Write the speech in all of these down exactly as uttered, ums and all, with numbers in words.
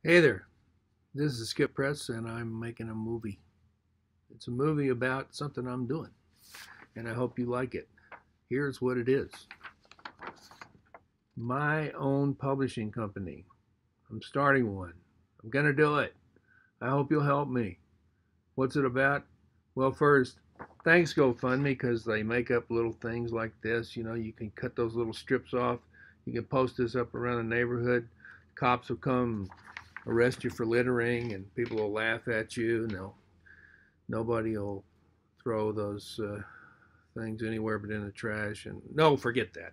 Hey there, this is Skip Press, and I'm making a movie. It's a movie about something I'm doing, and I hope you like it. Here's what it is: my own publishing company. I'm starting one. I'm going to do it. I hope you'll help me. What's it about? Well, first, thanks GoFundMe because they make up little things like this. You know, you can cut those little strips off. You can post this up around the neighborhood. Cops will come arrest you for littering, and people will laugh at you. And they'll, nobody will throw those uh, things anywhere but in the trash. And no, forget that.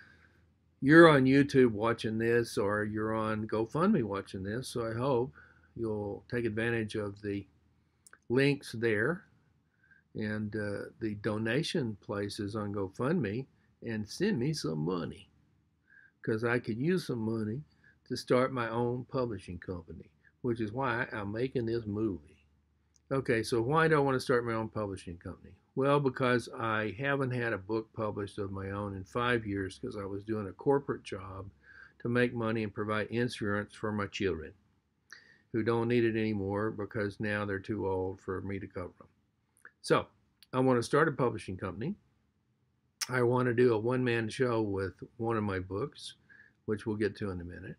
You're on YouTube watching this, or you're on GoFundMe watching this, so I hope you'll take advantage of the links there and uh, the donation places on GoFundMe and send me some money because I could use some money to start my own publishing company, which is why I'm making this movie. Okay, so why do I want to start my own publishing company? Well, because I haven't had a book published of my own in five years because I was doing a corporate job to make money and provide insurance for my children who don't need it anymore because now they're too old for me to cover them. So I want to start a publishing company. I want to do a one-man show with one of my books, which we'll get to in a minute.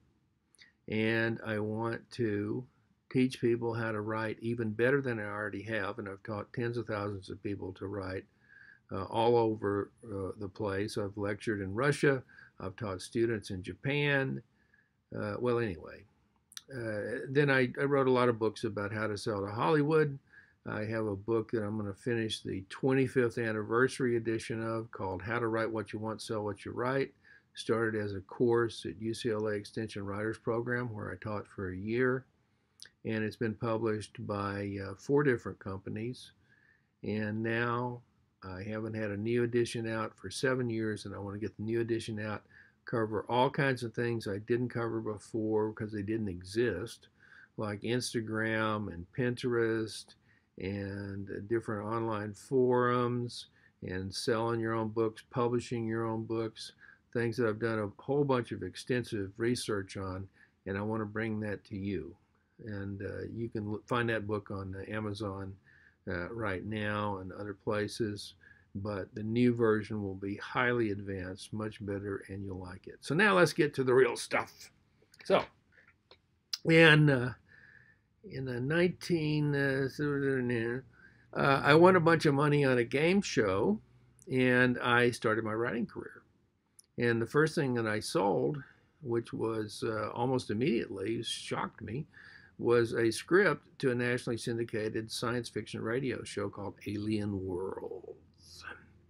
And I want to teach people how to write even better than I already have. And I've taught tens of thousands of people to write uh, all over uh, the place. I've lectured in Russia. I've taught students in Japan. Uh, well, anyway. Uh, then I, I wrote a lot of books about how to sell to Hollywood. I have a book that I'm going to finish the twenty-fifth anniversary edition of called How to Write What You Want, Sell What You Write. Started as a course at U C L A Extension Writers Program where I taught for a year. And it's been published by uh, four different companies. And now I haven't had a new edition out for seven years, and I want to get the new edition out, cover all kinds of things I didn't cover before because they didn't exist, like Instagram and Pinterest and uh, different online forums and selling your own books, publishing your own books, things that I've done a whole bunch of extensive research on, and I want to bring that to you. And uh, you can find that book on uh, Amazon uh, right now and other places. But the new version will be highly advanced, much better, and you'll like it. So now let's get to the real stuff. So, in uh, in the nineteen, uh, uh, I won a bunch of money on a game show, and I started my writing career. And the first thing that I sold, which was uh, almost immediately shocked me, was a script to a nationally syndicated science fiction radio show called Alien Worlds.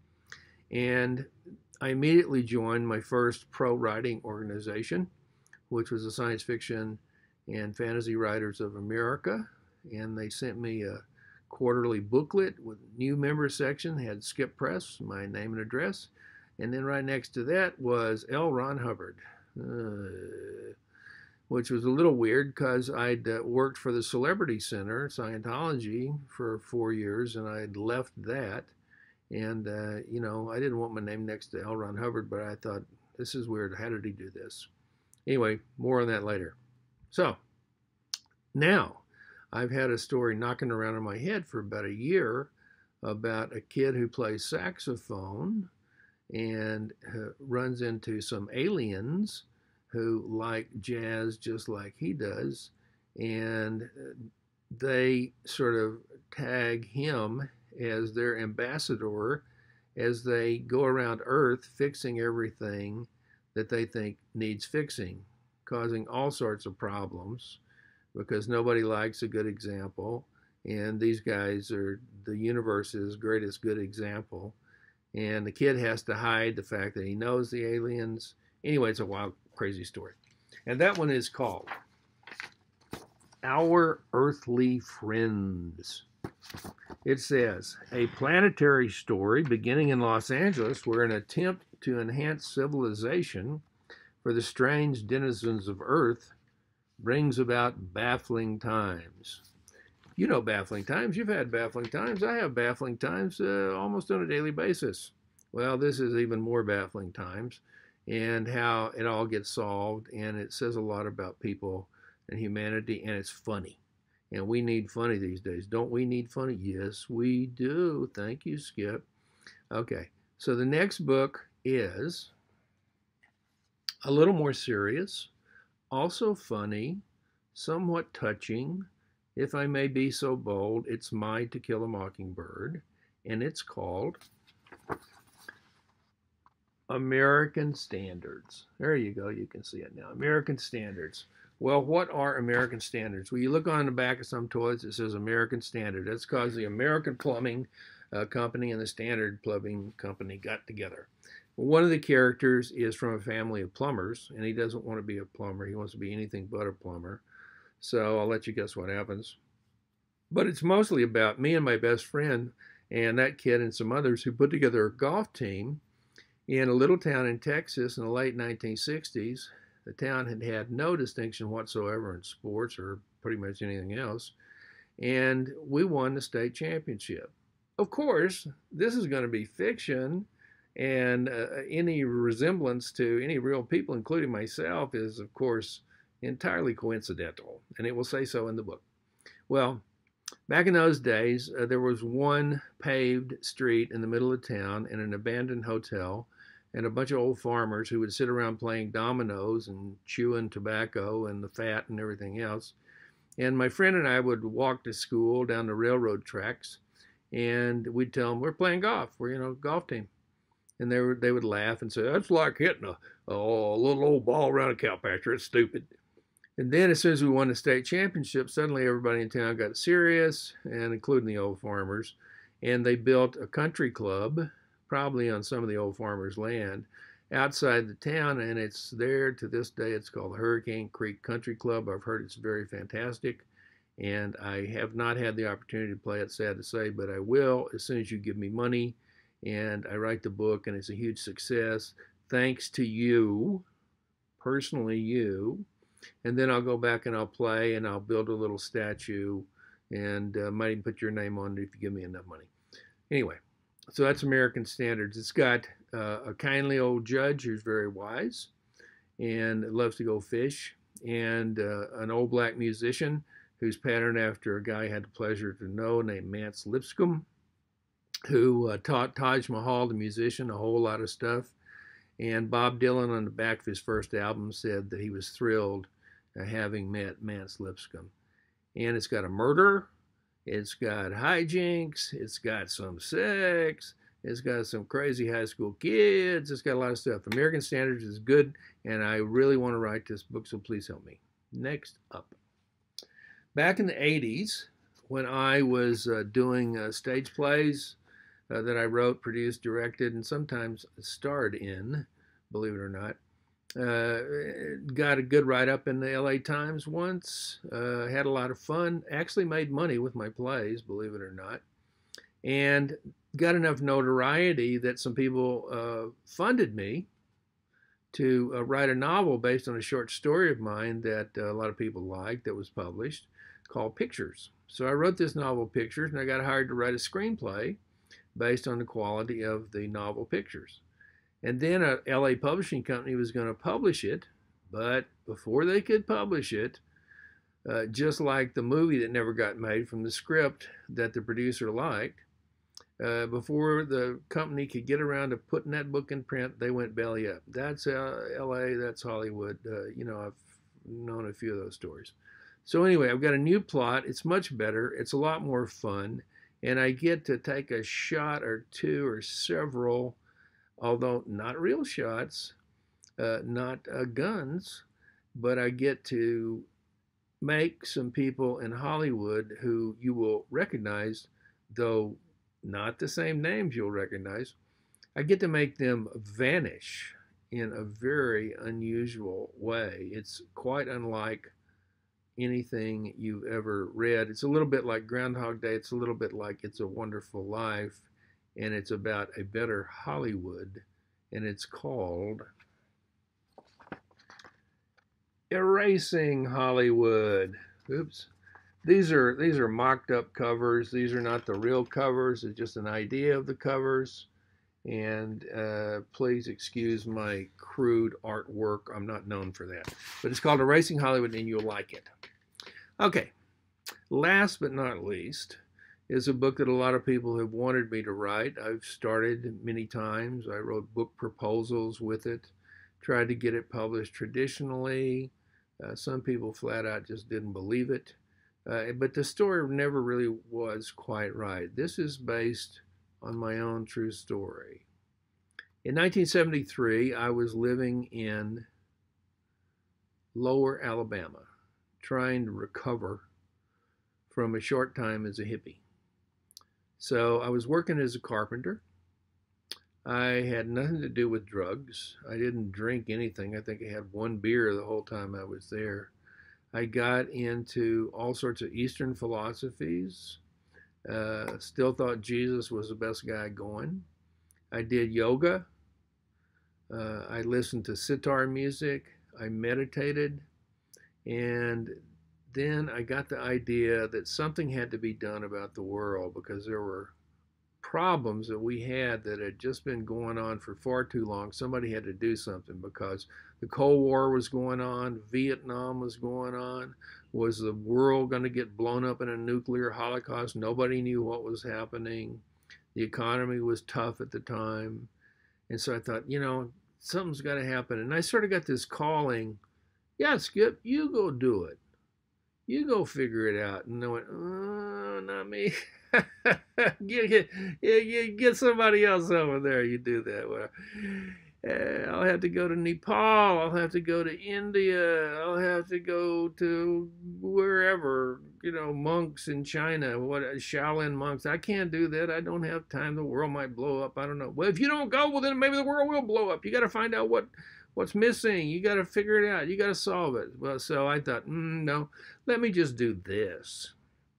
And I immediately joined my first pro writing organization, which was the Science Fiction and Fantasy Writers of America. And they sent me a quarterly booklet with new member section, had Skip Press, my name and address. And then right next to that was L. Ron Hubbard. Uh, which was a little weird because I'd uh, worked for the Celebrity Center, Scientology, for four years, and I'd left that. And, uh, you know, I didn't want my name next to L. Ron Hubbard, but I thought, this is weird. How did he do this? Anyway, more on that later. So, now, I've had a story knocking around in my head for about a year about a kid who plays saxophone and uh, runs into some aliens who like jazz just like he does, and they sort of tag him as their ambassador as they go around Earth fixing everything that they think needs fixing, causing all sorts of problems because nobody likes a good example, and these guys are the universe's greatest good example, and the kid has to hide the fact that he knows the aliens. Anyway, it's a wild, crazy story. And that one is called Our Earthly Friends. It says, a planetary story beginning in Los Angeles where an attempt to enhance civilization for the strange denizens of Earth brings about baffling times. You know baffling times. You've had baffling times. I have baffling times uh, almost on a daily basis. Well, this is even more baffling times, and how it all gets solved, and it says a lot about people and humanity, and it's funny. And we need funny these days. Don't we need funny? Yes, we do. Thank you, Skip. Okay, so the next book is a little more serious, also funny, somewhat touching. If I may be so bold, it's My To Kill a Mockingbird, and it's called American Standards. There you go. You can see it now. American Standards. Well, what are American Standards? Well, you look on the back of some toys, it says American Standard. That's because the American Plumbing uh, Company and the Standard Plumbing Company got together. Well, one of the characters is from a family of plumbers, and he doesn't want to be a plumber. He wants to be anything but a plumber. So I'll let you guess what happens. But it's mostly about me and my best friend and that kid and some others who put together a golf team in a little town in Texas in the late nineteen sixties. The town had had no distinction whatsoever in sports or pretty much anything else, and we won the state championship. Of course, this is going to be fiction, and uh, any resemblance to any real people, including myself, is, of course, entirely coincidental, and it will say so in the book. Well, back in those days, uh, there was one paved street in the middle of town and an abandoned hotel, and a bunch of old farmers who would sit around playing dominoes and chewing tobacco and the fat and everything else. And my friend and I would walk to school down the railroad tracks, and we'd tell them, we're playing golf. We're, you know, a golf team. And they, were, they would laugh and say, that's like hitting a, a little old ball around a cow pasture. It's stupid. And then as soon as we won the state championship, suddenly everybody in town got serious, and including the old farmers. And they built a country club, probably on some of the old farmers' land, outside the town, and it's there to this day. It's called the Hurricane Creek Country Club. I've heard it's very fantastic, and I have not had the opportunity to play it, sad to say, but I will as soon as you give me money, and I write the book, and it's a huge success, thanks to you, personally you, and then I'll go back and I'll play, and I'll build a little statue, and uh, might even put your name on it if you give me enough money. Anyway, so that's American Standards. It's got uh, a kindly old judge who's very wise and loves to go fish, and uh, an old black musician who's patterned after a guy I had the pleasure to know named Mance Lipscomb, who uh, taught Taj Mahal, the musician, a whole lot of stuff. And Bob Dylan, on the back of his first album, said that he was thrilled uh, having met Mance Lipscomb. And it's got a murder. It's got hijinks, it's got some sex, it's got some crazy high school kids, it's got a lot of stuff. American Standards is good, and I really want to write this book, so please help me. Next up. Back in the eighties, when I was uh, doing uh, stage plays uh, that I wrote, produced, directed, and sometimes starred in, believe it or not, Uh, got a good write-up in the L A Times once, uh, had a lot of fun, actually made money with my plays, believe it or not, and got enough notoriety that some people uh, funded me to uh, write a novel based on a short story of mine that uh, a lot of people liked that was published called Pictures. So I wrote this novel, Pictures, and I got hired to write a screenplay based on the quality of the novel Pictures. And then a L A publishing company was going to publish it, but before they could publish it, uh, just like the movie that never got made from the script that the producer liked, uh, before the company could get around to putting that book in print, they went belly up. That's uh, L A, that's Hollywood. Uh, you know, I've known a few of those stories. So anyway, I've got a new plot. It's much better. It's a lot more fun. And I get to take a shot or two or several, although not real shots, uh, not uh, guns, but I get to make some people in Hollywood who you will recognize, though not the same names you'll recognize. I get to make them vanish in a very unusual way. It's quite unlike anything you've ever read. It's a little bit like Groundhog Day. It's a little bit like It's a Wonderful Life. And it's about a better Hollywood, and it's called Erasing Hollywood. Oops. These are these are mocked up covers. These are not the real covers. It's just an idea of the covers. And uh, please excuse my crude artwork. I'm not known for that. But it's called Erasing Hollywood, and you'll like it. Okay, last but not least is a book that a lot of people have wanted me to write. I've started many times. I wrote book proposals with it, tried to get it published traditionally. Uh, some people flat out just didn't believe it. Uh, but the story never really was quite right. This is based on my own true story. In nineteen seventy-three, I was living in Lower Alabama, trying to recover from a short time as a hippie. So I was working as a carpenter. I had nothing to do with drugs. I didn't drink anything. I think I had one beer the whole time I was there. I got into all sorts of Eastern philosophies. Uh, still thought Jesus was the best guy going. I did yoga. Uh, I listened to sitar music. I meditated. And then I got the idea that something had to be done about the world because there were problems that we had that had just been going on for far too long. Somebody had to do something because the Cold War was going on, Vietnam was going on. Was the world going to get blown up in a nuclear holocaust? Nobody knew what was happening. The economy was tough at the time. And so I thought, you know, something's got to happen. And I sort of got this calling, yeah, Skip, you go do it. You go figure it out. And I went, oh, not me. get, get, get, get somebody else over there. You do that. Well, uh, I'll have to go to Nepal. I'll have to go to India. I'll have to go to wherever, you know, monks in China, what Shaolin monks. I can't do that. I don't have time. The world might blow up. I don't know. Well, if you don't go, well, then maybe the world will blow up. You got to find out what what's missing. You got to figure it out. You got to solve it. Well, so I thought, mm, no, let me just do this.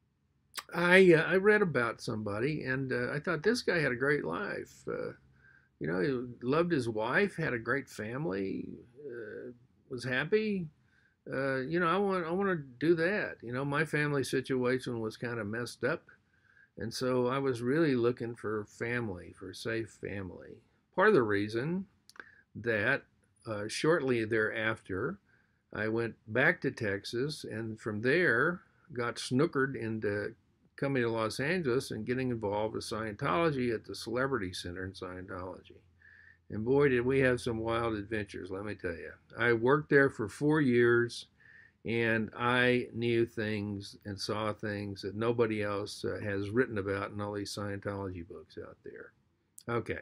I uh, I read about somebody, and uh, I thought this guy had a great life. Uh, you know, he loved his wife, had a great family, uh, was happy. Uh, you know, I want I want to do that. You know, my family situation was kind of messed up, and so I was really looking for family, for safe family. Part of the reason that uh, shortly thereafter, I went back to Texas, and from there got snookered into coming to Los Angeles and getting involved with Scientology at the Celebrity Center in Scientology. And boy, did we have some wild adventures, let me tell you. I worked there for four years, and I knew things and saw things that nobody else uh, has written about in all these Scientology books out there. Okay,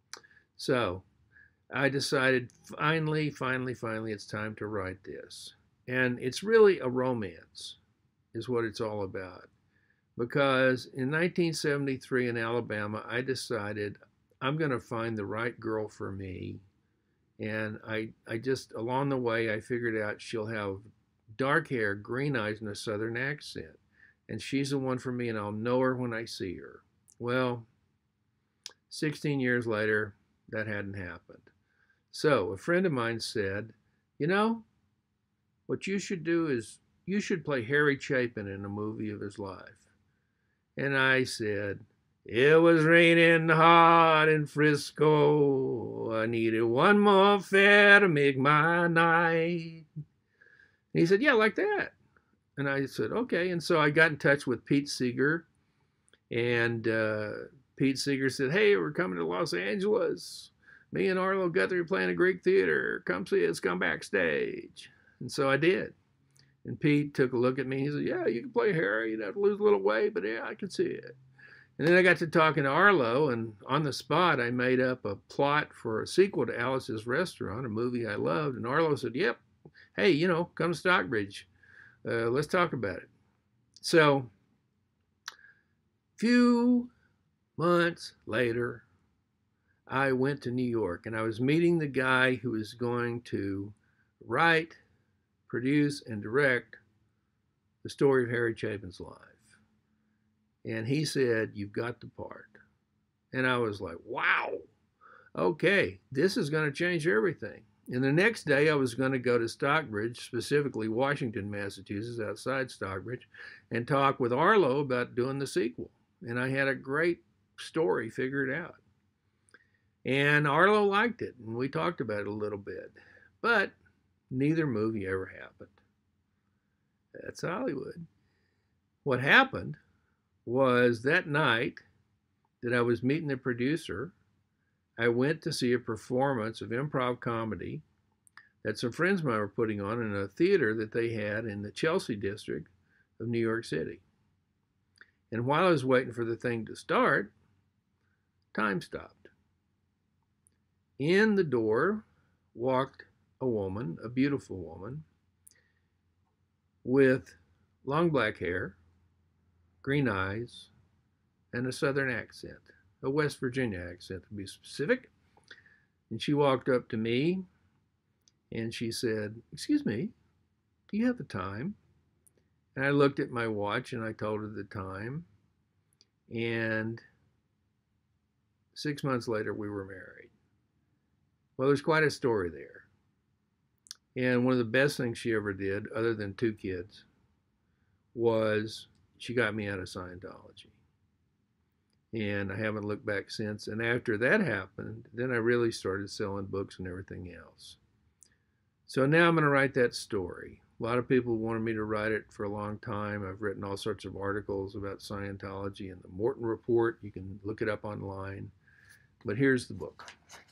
so I decided finally, finally, finally, it's time to write this. And it's really a romance, is what it's all about. Because in nineteen seventy-three in Alabama, I decided I'm going to find the right girl for me. And I, I just, along the way, I figured out she'll have dark hair, green eyes, and a southern accent. And she's the one for me, and I'll know her when I see her. Well, sixteen years later, that hadn't happened. So a friend of mine said, you know, what you should do is you should play Harry Chapin in a movie of his life. And I said, it was raining hard in Frisco. I needed one more fare to make my night. And he said, yeah, like that. And I said, okay. And so I got in touch with Pete Seeger. And uh, Pete Seeger said, hey, we're coming to Los Angeles. Me and Arlo Guthrie are playing a Greek theater. Come see us, come backstage. And so I did. And Pete took a look at me. He said, yeah, you can play Harry. You'd have to lose a little weight, but yeah, I can see it. And then I got to talking to Arlo, and on the spot, I made up a plot for a sequel to Alice's Restaurant, a movie I loved. And Arlo said, yep, hey, you know, come to Stockbridge. Uh, let's talk about it. So, few months later, I went to New York, and I was meeting the guy who was going to write, produce, and direct the story of Harry Chapin's life. And he said, you've got the part. And I was like, wow, okay, this is going to change everything. And the next day I was going to go to Stockbridge, specifically Washington, Massachusetts, outside Stockbridge, and talk with Arlo about doing the sequel. And I had a great story figured out. And Arlo liked it, and we talked about it a little bit. But neither movie ever happened. That's Hollywood. What happened was that night that I was meeting the producer, I went to see a performance of improv comedy that some friends of mine were putting on in a theater that they had in the Chelsea district of New York City. And while I was waiting for the thing to start, time stopped. In the door walked a woman, a beautiful woman, with long black hair, green eyes, and a southern accent, a West Virginia accent to be specific. And she walked up to me and she said, "Excuse me, do you have the time?" And I looked at my watch and I told her the time. And six months later, we were married. Well, there's quite a story there. And one of the best things she ever did, other than two kids, was she got me out of Scientology. And I haven't looked back since. And after that happened, then I really started selling books and everything else. So now I'm going to write that story. A lot of people wanted me to write it for a long time. I've written all sorts of articles about Scientology and the Morton Report. You can look it up online. But here's the book.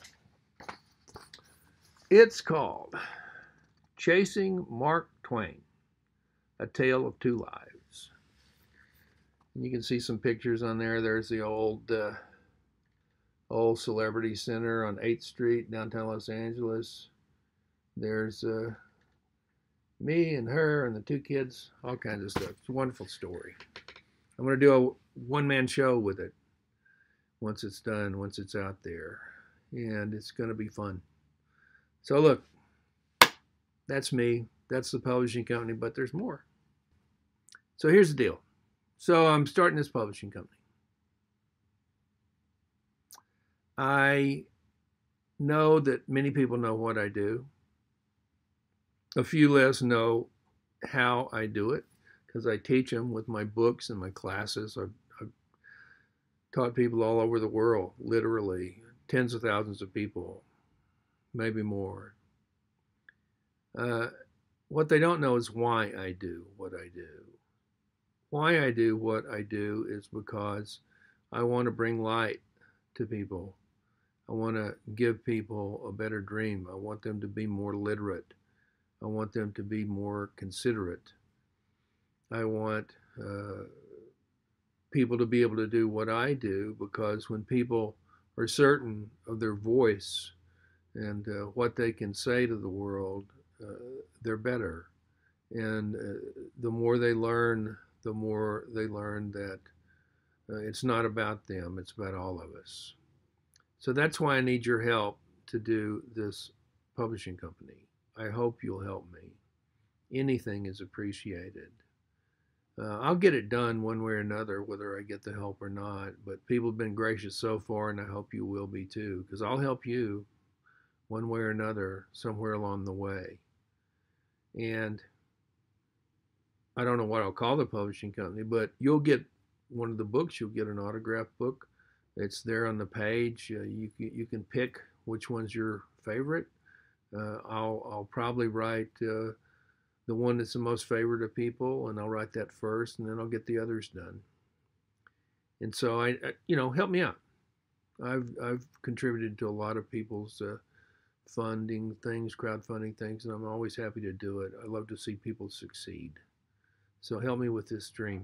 It's called Chasing Mark Twain, A Tale of Two Lives. And you can see some pictures on there. There's the old uh, old Celebrity Center on eighth street, downtown Los Angeles. There's uh, me and her and the two kids, all kinds of stuff. It's a wonderful story. I'm going to do a one-man show with it once it's done, once it's out there. And it's going to be fun. So look, that's me. That's the publishing company, but there's more. So here's the deal. So I'm starting this publishing company. I know that many people know what I do. A few less know how I do it because I teach them with my books and my classes. I've, I've taught people all over the world, literally tens of thousands of people, maybe more. Uh, what they don't know is why I do what I do. Why I do what I do is because I want to bring light to people. I want to give people a better dream. I want them to be more literate. I want them to be more considerate. I want uh, people to be able to do what I do, because when people are certain of their voice and uh, what they can say to the world, uh, they're better. And uh, the more they learn, the more they learn that uh, it's not about them, it's about all of us. So that's why I need your help to do this publishing company. I hope you'll help me. Anything is appreciated. Uh, I'll get it done one way or another, whether I get the help or not. But people have been gracious so far, and I hope you will be too, because I'll help you one way or another somewhere along the way. And I don't know what I'll call the publishing company, but you'll get one of the books. You'll get an autographed book. It's there on the page. Uh, you can, you can pick which one's your favorite. Uh, I'll I'll probably write uh, the one that's the most favorite of people, and I'll write that first, and then I'll get the others done. And so I, I you know, help me out. I've I've contributed to a lot of people's uh, funding things, crowdfunding things, and I'm always happy to do it. I love to see people succeed. So help me with this dream.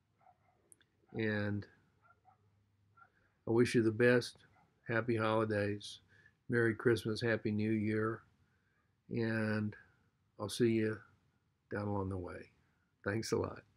And I wish you the best. Happy holidays. Merry Christmas. Happy New Year. And I'll see you down along the way. Thanks a lot.